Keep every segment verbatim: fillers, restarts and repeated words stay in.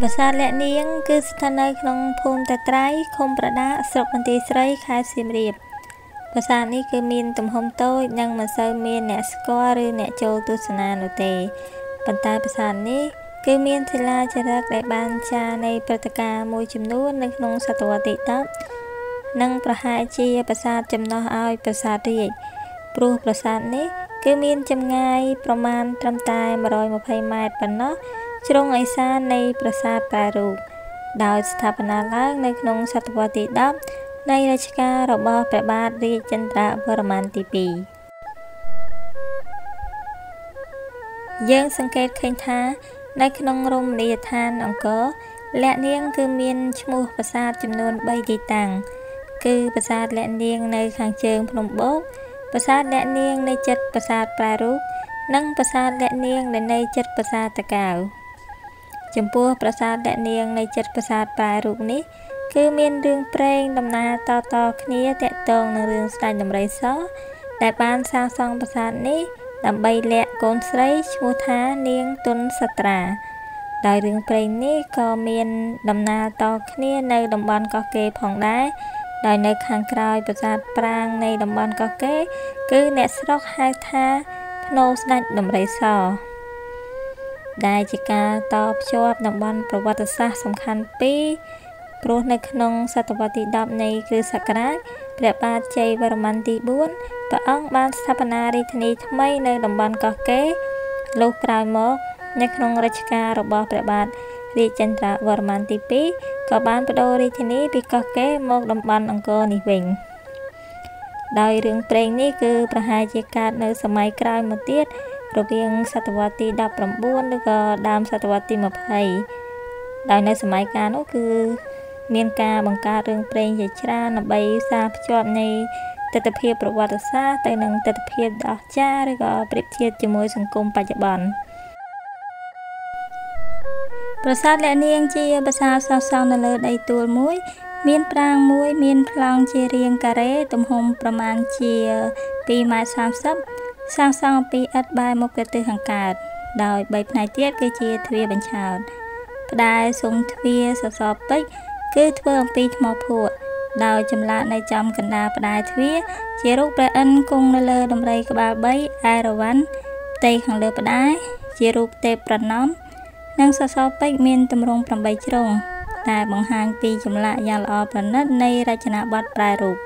ប្រាសាទលាក់នាងគឺស្ថិតនៅក្នុងភូមិតាត្រៃឃុំប្រដាស្រុកបន្ទាយស្រីខេត្តសៀមរាបប្រាសាទនេះគឺមានទំហំតូចនិងមិនសូវមានអ្នកស្គាល់ឬអ្នកចូលទស្សនានោះទេប៉ុន្តែប្រាសាទនេះគឺមានศิលាចារឹកដែលបានចារនៃព្រឹត្តិការណ៍មួយចំនួននៅក្នុងសតវត្សទីដប់និងប្រហែលជាប្រាសាទចំណោះឲ្យប្រាសាទរាជព្រោះប្រាសាទនេះគឺមានចម្ងាយប្រមាណត្រឹមតែmột trăm hai mươiម៉ែត្រប៉ុណ្ណោះជ្រុងឦសាននៃប្រាសាទប្រែរូបដោយស្ថាបនាឡើងនៅក្នុងសតវត្សទីដប់នៃរជ្ជកាលរបស់ព្រះបាទរាជចន្ទ្រវរ្ម័នទីពីរយើងសង្កេតឃើញថានៅក្នុងរមណីយដ្ឋានអង្គរលាក់នាងគឺមានឈ្មោះប្រាសាទចំនួនបីទីតាំងគឺប្រាសាទលាក់នាងនៅខាងជើងភ្នំបូកប្រាសាទលាក់នាងនៅជិតប្រាសាទប្រែរូបនិងប្រាសាទលាក់នាងដែលនៅជិតប្រាសាទតាកែវចំពោះប្រាសាទលាក់នាងនៅជិតប្រាសាទប្រែរូបនេះគឺមានរឿងព្រេងដំណាលតៗគ្នាទាក់ទងនឹងរឿងស្ដេចដំរីសដែលបានសាងសង់ប្រាសាទនេះដើម្បីលាក់កូនស្រីឈ្មោះថានាងទុនសត្រាដោយរឿងព្រេងនេះក៏មានដំណាលតគ្នានៅតំបន់កោះកេរផងដែរដោយនៅខាងក្រោយប្រាសាទប្រាង្គនៃតំបន់កោះកេរគឺអ្នកស្រុកហៅថាភ្នូស្ដេចដំរីសដែលជាការតភ្ជាប់តំបន់ប្រវត្តិសាស្ត្រសំខាន់ពីរព្រោះនៅក្នុងសតវត្សទីដប់នៃគ្រិស្តសករាជព្រះបាទជ័យវរ្ម័នទីបួនព្រះអង្គបានស្ថាបនារាជធានីថ្មីនៅតំបន់កោះកេរលុះក្រោយមកនៅក្នុងរជ្ជកាលរបស់ព្រះបាទរាជចន្ទ្រវរ្ម័នទីពីរក៏បានបដូររាជធានីពីកោះកេរមកតំបន់អង្គរនេះវិញដោយរឿងព្រេងនេះគឺប្រហែលជាកើតនៅសម័យក្រោយមកទៀតរវាងសតវត្សទីដប់ប្រាំបួនឬក៏ដើមសតវត្សទីยี่สิบដោយនៅសម័យកាលនោះគឺមានការបង្កើតរឿងព្រេងជាច្រើនដើម្បីផ្សារភ្ជាប់នៃទិដ្ឋភាពប្រវត្តិសាស្ត្រទៅនឹងទិដ្ឋភាពដ៏អស្ចារ្យឬក៏ប្រៀបធៀបជាមួយសង្គមបច្ចុប្បន្នប្រាសាទលាក់នាងជាប្រាសាទសាសង់នៅលើដីទួលមួយមានប្រាង្គមួយមានប្លង់ជារាងការ៉េទំហំប្រមាណជាពីរម៉ែត្រសាមសិបសាងសង់ពីឥដ្ឋបែរមុខទៅទិសខាងកើតដោយបីផ្នែកទៀតគឺជាទ្វារបញ្ឆោតផ្តែរស៊ុមទ្វារសសរពេជ្រគឺធ្វើអំពីថ្មភក់ដោយចម្លាក់នៅចំកណ្ដាលផ្តែរទ្វារជារូបព្រះឥន្ទគង់នៅលើដំរីក្បាលបីឯរវ័នផ្ទៃខាងលើផ្តែរជារូបទេពប្រណម្យនិងសសរពេជ្រមានទម្រង់ប្រាំបីជ្រុងដែលបង្ហាញពីចម្លាក់យ៉ាងល្អប្រណិតនៃរចនាបថប្រែរូប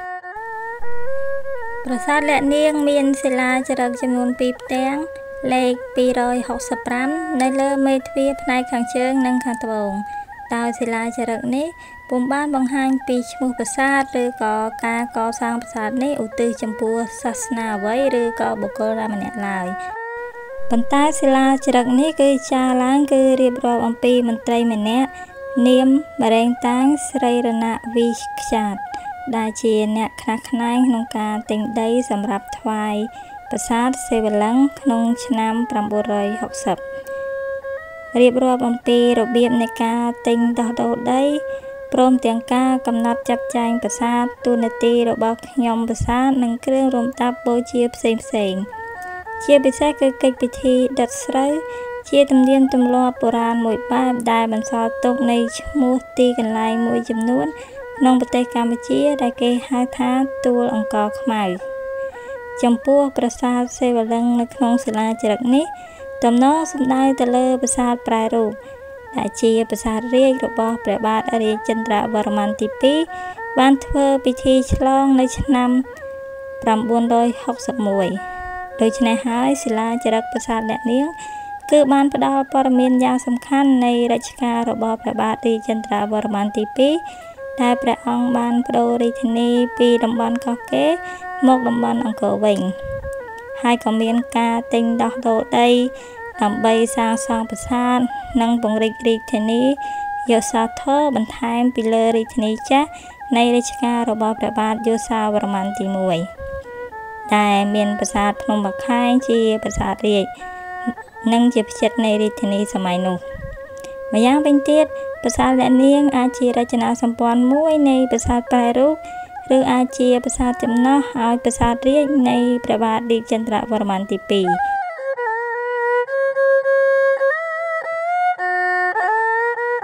ប្រាសាទលាក់នាងមានศิលាចារឹកចំនួនពីរផ្ទាំងលេខពីររយហកសិបប្រាំនៅលើមេទ្វារផ្នែកខាងជើងនិងខាងត្បូងដោយศิលាចារឹកនេះពុំបានបង្ហាញពីឈ្មោះប្រាសាទឬក៏ការកសាងប្រាសាទនេះឧទ្ទិសចំពោះសាសនាអ្វីឬក៏បុគ្គលណាម្នាក់ឡើយប៉ុន្តែศิលាចារឹកនេះគឺចារឡើងគឺរៀបរាប់អំពីមន្ត្រីម្នាក់នាមមរេងតាងស្រីរណវិខ្ចាតដែលជាអ្នកខ្នះខ្នែងក្នុងការទិញដីសម្រាប់ថ្វាយប្រាសាទសេវលឹងក្នុងឆ្នាំប្រាំបួនរយហកសិបរៀបរាប់អំពីរបៀបនៃការទិញដោះដូរដីព្រមទាំងការកំណត់ចាត់ចែងប្រាសាទទូនាទីរបស់ខ្ញុំប្រាសាទនិងគ្រឿងរំដាប់បូជាផ្សេងផ្សេងជាពិសេសគឺកិច្ចពិធីដុតស្រូវជាទំនៀមទម្លាប់បុរាណមួយបែបដែលបន្សល់ទុកនៃឈ្មោះទីកន្លែងមួយចំនួនក្នុងប្រទេសកម្ពុជាដែលគេហៅថាទួលអង្គរខ្មៅចំពោះប្រាសាទសេវលឹងនៅក្នុងศิលាចារឹកនេះតំណងសំដៅទៅលើប្រាសាទប្រែរូបដែលជាប្រាសាទរាជរបស់ព្រះបាទរាជចន្ទ្រវរ្ម័នទីពីរបានធ្វើពិធីឆ្លងនៅឆ្នាំប្រាំបួនរយហកសិបមួយដូច្នេះហើយศิលាចារឹកប្រាសាទលាក់នាងគឺបានផ្ដល់ព័ត៌មានយ៉ាងសំខាន់នៃរជ្ជកាលរបស់ព្រះបាទរាជចន្ទ្រវរ្ម័នទីពីរដែលព្រះអង្គបានប្ដូររាជធានីពីតំបន់កោះកេរមកតំបន់អង្គរវិញហើយក៏មានការទិញដោះដូរដីដើម្បីសាងសង់ប្រាសាទនិងពង្រីករាជធានីយសោធរបន្ថែមពីលើរាជធានីចាស់នៃរជ្ជកាលរបស់ព្រះបាទយសោវរ្ម័នទីមួយដែលមានប្រាសាទភ្នំបាខែងជាប្រាសាទរាជនិងជាផ្ចិតនៃរាជធានីសម័យនោះម្យ៉ាងវិញទៀតប្រាសាទលាក់នាងអាចជារចនាសម្ព័ន្ធមួយនៃប្រាសាទប្រែរូបឬអាចជាប្រាសាទចំណោះឲ្យប្រាសាទរាជនៃព្រះបាទរាជចន្ទ្រវរ្ម័នទីពីរ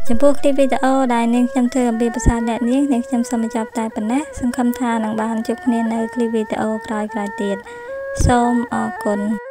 ចំពោះคลิปវីដេអូដែលនាងខ្ញុំធ្វើអំពីភាសាអ្នកនាងនាងខ្ញុំសូមបញ្ចប់តែប៉ុណ្ណេះសង្ឃឹមថានឹងបានជួបគ្នានៅคลิปវីដេអូក្រោយៗទៀតសូមអរគុណ